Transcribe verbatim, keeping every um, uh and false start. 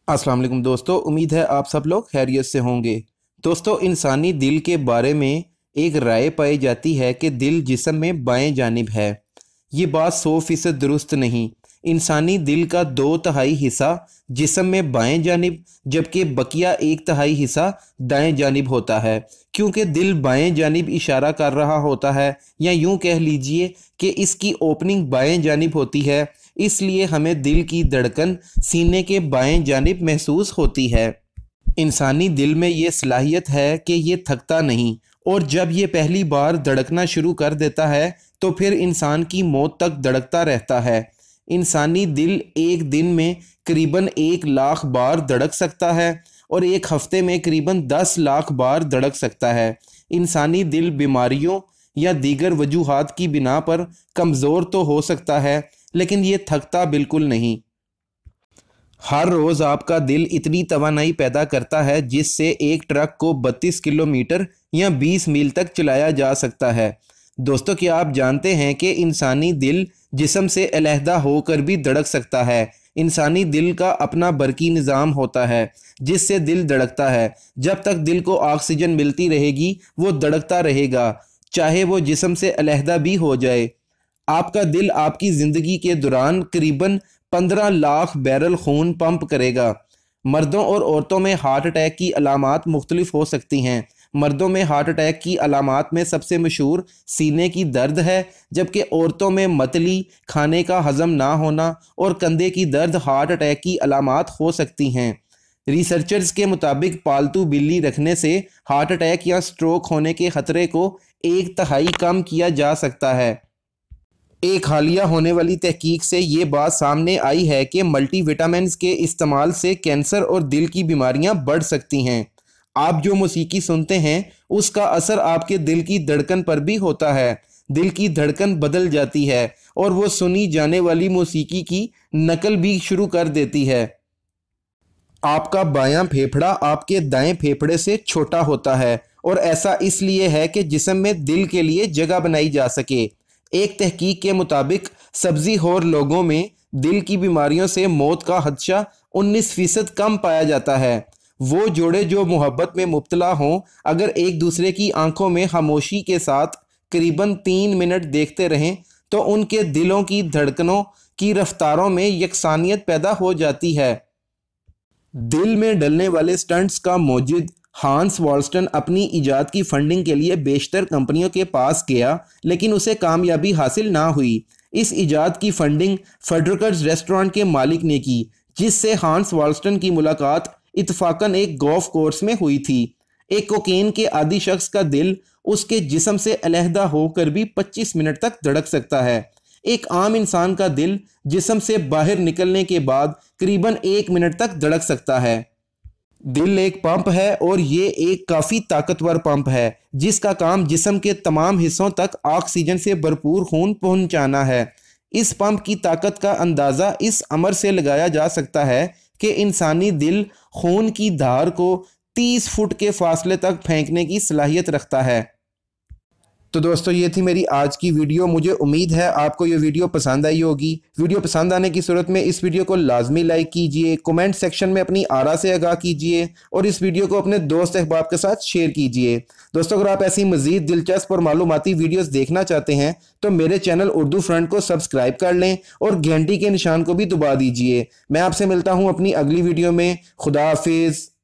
अस्सलाम वालेकुम दोस्तों, उम्मीद है आप सब लोग खैरियत से होंगे। दोस्तों, इंसानी दिल के बारे में एक राय पाई जाती है कि दिल जिस्म में बाएं जानिब है। ये बात सौ फीसद दुरुस्त नहीं। इंसानी दिल का दो तिहाई हिस्सा जिस्म में बाएं जानिब, जबकि बकिया एक तिहाई हिस्सा दाएं जानिब होता है। क्योंकि दिल बाएं जानिब इशारा कर रहा होता है, या यूं कह लीजिए कि इसकी ओपनिंग बाएं जानिब होती है, इसलिए हमें दिल की धड़कन सीने के बाएं जानिब महसूस होती है। इंसानी दिल में ये सलाहियत है कि ये थकता नहीं, और जब ये पहली बार धड़कना शुरू कर देता है तो फिर इंसान की मौत तक धड़कता रहता है। इंसानी दिल एक दिन में करीबन एक लाख बार धड़क सकता है और एक हफ्ते में करीबन दस लाख बार धड़क सकता है। इंसानी दिल बीमारियों या दीगर वजूहात की बिना पर कमज़ोर तो हो सकता है, लेकिन ये थकता बिल्कुल नहीं। हर रोज़ आपका दिल इतनी तवानाई पैदा करता है जिससे एक ट्रक को बत्तीस किलोमीटर या बीस मील तक चलाया जा सकता है। दोस्तों, क्या आप जानते हैं कि इंसानी दिल जिस्म से अलहदा होकर भी धड़क सकता है। इंसानी दिल का अपना बरकी निज़ाम होता है जिससे दिल धड़कता है। जब तक दिल को ऑक्सीजन मिलती रहेगी वो धड़कता रहेगा, चाहे वो जिस्म से अलहदा भी हो जाए। आपका दिल आपकी ज़िंदगी के दौरान करीबन पंद्रह लाख बैरल खून पंप करेगा। मर्दों और औरतों में हार्ट अटैक की अलामात मुख्तलिफ हो सकती हैं। मर्दों में हार्ट अटैक की अलामात में सबसे मशहूर सीने की दर्द है, जबकि औरतों में मतली, खाने का हज़म ना होना और कंधे की दर्द हार्ट अटैक की अलामात हो सकती हैं। रिसर्चर्स के मुताबिक पालतू बिल्ली रखने से हार्ट अटैक या स्ट्रोक होने के खतरे को एक तिहाई कम किया जा सकता है। एक हालिया होने वाली तहकीक से ये बात सामने आई है कि मल्टीविटामिन्स के इस्तेमाल से कैंसर और दिल की बीमारियां बढ़ सकती हैं। आप जो मौसीकी सुनते हैं उसका असर आपके दिल की धड़कन पर भी होता है। दिल की धड़कन बदल जाती है और वो सुनी जाने वाली मौसीकी की नकल भी शुरू कर देती है। आपका बायां फेफड़ा आपके दाएं फेफड़े से छोटा होता है, और ऐसा इसलिए है कि जिस्म में दिल के लिए जगह बनाई जा सके। एक तहकीक के मुताबिक सब्जी खोर लोगों में दिल की बीमारियों से मौत का खदशा उन्नीस फीसद कम पाया जाता है। वो जोड़े जो मोहब्बत में मुब्तला हों, अगर एक दूसरे की आंखों में खामोशी के साथ करीबन तीन मिनट देखते रहें तो उनके दिलों की धड़कनों की रफ्तारों में यकसानियत पैदा हो जाती है। दिल में डलने वाले स्टंट्स का मौजिद हांस वॉल्स्टन अपनी इजाद की फंडिंग के लिए बेशतर कंपनियों के पास गया, लेकिन उसे कामयाबी हासिल ना हुई। इस इजाद की फंडिंग फेडरकर्स रेस्टोरेंट के मालिक ने की, जिससे हांस वॉल्स्टन की मुलाकात इत्तफाकन एक गोल्फ कोर्स में हुई थी। एक कोकेन के आदी शख्स का दिल उसके जिस्म से अलहदा होकर भी पच्चीस मिनट तक धड़क सकता है। एक आम इंसान का दिल जिस्म से बाहर निकलने के बाद करीबन एक मिनट तक धड़क सकता है। दिल एक पंप है, और ये एक काफ़ी ताकतवर पंप है जिसका काम जिस्म के तमाम हिस्सों तक ऑक्सीजन से भरपूर खून पहुंचाना है। इस पंप की ताकत का अंदाज़ा इस अमर से लगाया जा सकता है कि इंसानी दिल खून की धार को तीस फुट के फासले तक फेंकने की सलाहियत रखता है। तो दोस्तों, ये थी मेरी आज की वीडियो। मुझे उम्मीद है आपको ये वीडियो पसंद आई होगी। वीडियो पसंद आने की सूरत में इस वीडियो को लाजमी लाइक कीजिए, कमेंट सेक्शन में अपनी आरा से आगाह कीजिए, और इस वीडियो को अपने दोस्त अहबाब के साथ शेयर कीजिए। दोस्तों, अगर आप ऐसी मज़ीद दिलचस्प और मालूमाती वीडियोज़ देखना चाहते हैं तो मेरे चैनल उर्दू फ्रंट को सब्सक्राइब कर लें और घंटी के निशान को भी दबा दीजिए। मैं आपसे मिलता हूँ अपनी अगली वीडियो में। खुदा हाफिज़।